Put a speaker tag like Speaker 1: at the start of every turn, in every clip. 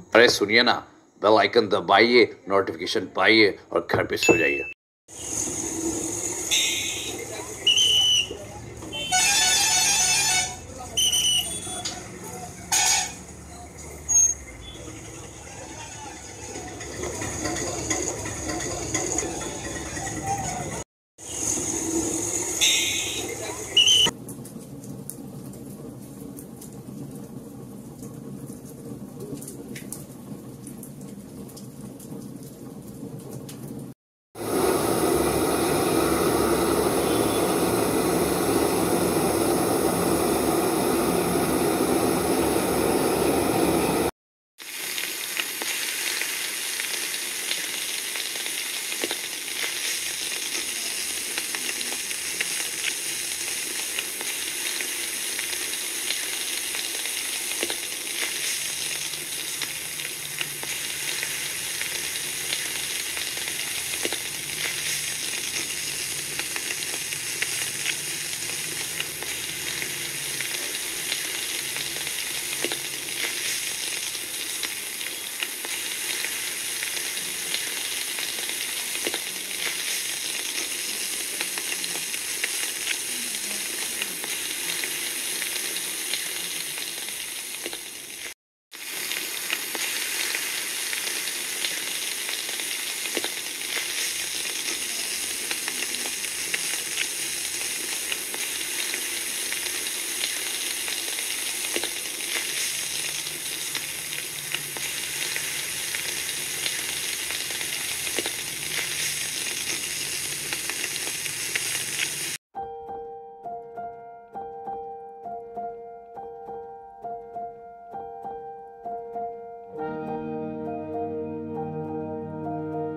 Speaker 1: अरे सुनिए ना, बेल आइकन दबाइए, नोटिफिकेशन पाइए और घर पे सो जाइए।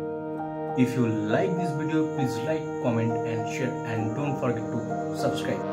Speaker 2: If you like this video, please like, comment and share, and don't forget to subscribe.